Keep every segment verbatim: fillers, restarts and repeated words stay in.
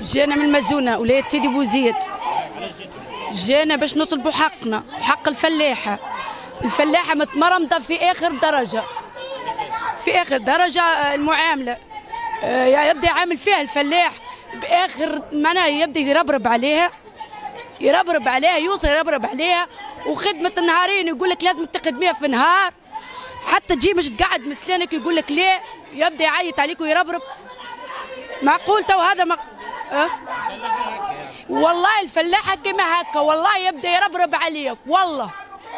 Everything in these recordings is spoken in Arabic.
جينا من المزونه ولايه سيدي بوزيد. جينا باش نطلبوا حقنا وحق الفلاحه. الفلاحه متمرمطه في اخر درجه، في اخر درجه المعامله. يبدا يعامل فيها الفلاح باخر معناها، يبدا يربرب عليها يربرب عليها يوصل يربرب عليها. وخدمه النهارين يقول لك لازم تخدميها في نهار، حتى تجي مش تقعد مسلانك يقول لك ليه، يبدا يعيط عليك ويربرب. معقول تو هذا مق... أه؟ والله الفلاحه كما هكا، والله يبدا يربرب عليك والله.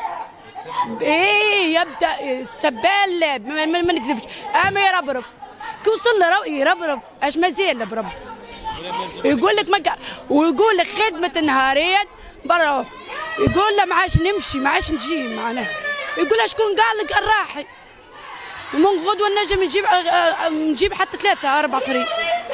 ايه يبدا السبال لا ما, ما, ما نكذبش، اما يربرب كي وصل له يربرب اش مازال برب. يقول لك ما ويقول لك خدمه نهارين بروح، يقول له ما عادش نمشي ما عادش نجي معناها. يقول له شكون قال لك الراحي؟ ومن غدوه نجم نجيب نجيب حتى ثلاثه اربع اخرين.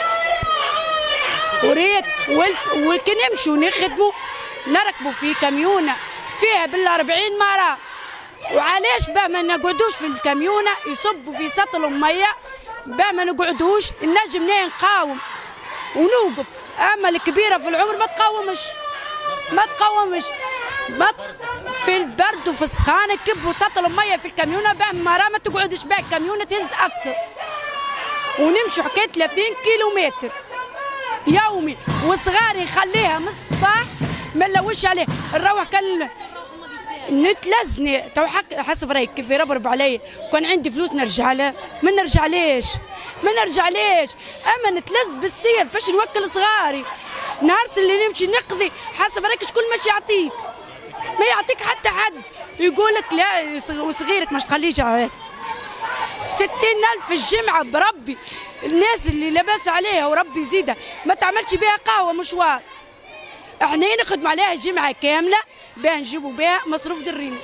وريت وكي نمشوا نخدموا نركبوا في كاميونه فيها بالأربعين مرة. وعلاش باه ما نقعدوش في الكاميونه يصبوا في سطلهم ميه، باه ما نقعدوش نجم نقاوم ونوقف. اما الكبيره في العمر ما تقاومش ما تقاومش ما ت... في البرد وفي السخانه كبوا سطلهم ميه في الكاميونه، باه مرة ما تقعدش باه الكاميونه تهز اكثر. ونمشوا حكايه ثلاثين كيلومتر يومي. وصغاري نخليها من الصباح ما نلوش عليه نروح كان نتلزني. تو حق حسب رايك كيف يربرب علي، كان عندي فلوس نرجع له ما نرجع ليش ما نرجع ليش اما نتلز بالسيف باش نوكل صغاري. نهار اللي نمشي نقضي حسب رايك شكون ماشي يعطيك، ما يعطيك حتى حد. يقول لك لا وصغيرك مش تخليش عليك. ستين ألف الجمعة بربي. الناس اللي لاباس عليها وربي يزيدها ما تعملش بها قهوة مشوار. احنا نخدم عليها جمعة كاملة باه نجيبوا بها مصروف درينا.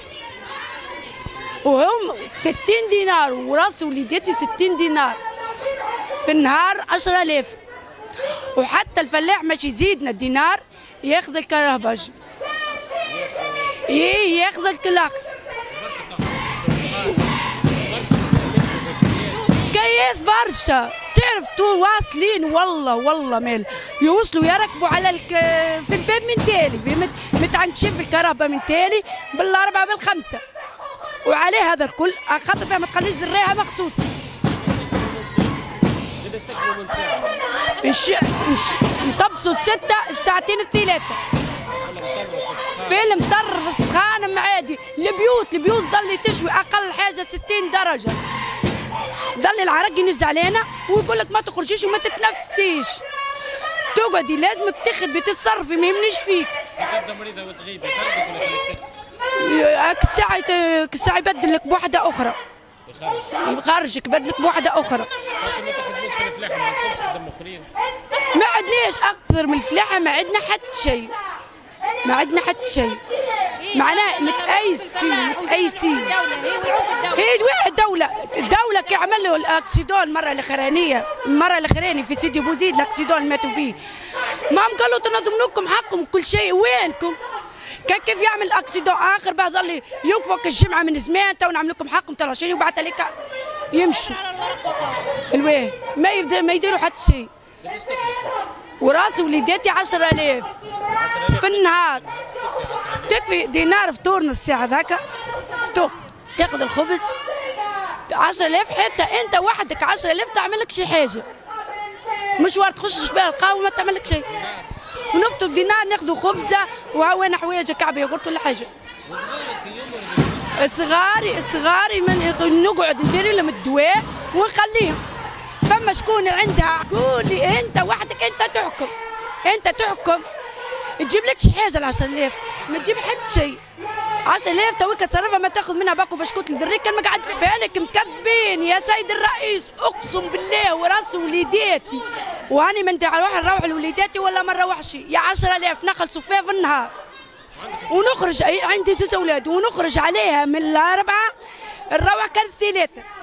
وهم ستين دينار وراس وليداتي ستين دينار في النهار عشرة آلاف. وحتى الفلاح ماشي يزيدنا الدينار ياخذ الكرهبج ايه ياخذ الكلاخ كياس برشا. تعرف تو واصلين والله والله مال يوصلوا يركبوا على الك... في الباب من تالي متعنكشين في الكهرباء من تالي بالاربعه بالخمسه. وعليه هذا الكل خاطر بها ما تخليش دريها مخصوص. نش... نش... نطبسوا الستة الساعتين الثلاثة في المطر في السخان عادي. البيوت البيوت ضل تشوي أقل حاجة ستين درجة. ضل العرق ينز علينا ويقول لك ما تخرجيش وما تتنفسيش، تقعدي لازمك تخدمي تتصرفي ما يمنيش فيك. تبدا مريضة وتغيبي يخرجك ولا يخليك تخدمي؟ كالساعة كالساعة يبدل لك بوحدة أخرى. يخرجك يبدل لك بوحدة أخرى. لكن ما تخدموش في الفلاحة ما عندكمش خدم آخرين؟ ما عندناش أكثر من الفلاحة، ما عندنا حتى شيء. ما عندنا حتى شيء. معناه متأيسين متأيسين. هي واحد دولة الدولة كي عملوا الأكسيدون المرة الأخرانية المرة الأخرانية في سيدي بوزيد الأكسيدون اللي ماتوا فيه. ما قالوا تنظم لكم حقكم وكل شيء، وينكم؟ كان كيف يعمل أكسيدون آخر بعد ظل يوفق الجمعة من زمان تو نعمل لكم حقكم تلاشين وبعد عليك يمشوا. الواه ما يبدا ما يديروا حتى شيء. وراس وليداتي عشرة آلاف في النهار. تكفي دينار فطور نص ساعة ذاك فطور تاخذ الخبز عشرة آلاف. حتى أنت وحدك عشرة آلاف تعمل لك شي حاجة مشوار تخش بها القهوة ما تعمل لك شيء. ونفطر بدينار ناخذوا خبزة وهوانا حوايج كعبة ياغورت ولا حاجة. صغاري صغاري من نقعد ندير لهم الدواء ونخليهم. فما شكون عندها عقول لي انت وحدك انت تحكم انت تحكم تجيب لك شي حاجه ال عشرة آلاف ما تجيب حتى شيء. عشرة آلاف توك تصرفها ما تاخذ منها باكو بشكوت للذريك كان مقعد في بالك مكذبين يا سيد الرئيس. اقسم بالله وراس وليداتي واني ما ندير نروح نروح لوليداتي ولا ما نروحش. يا عشرة آلاف نخلصوا فيها في النهار ونخرج عندي زوج اولاد ونخرج عليها من الاربعه نروح كان ثلاثه.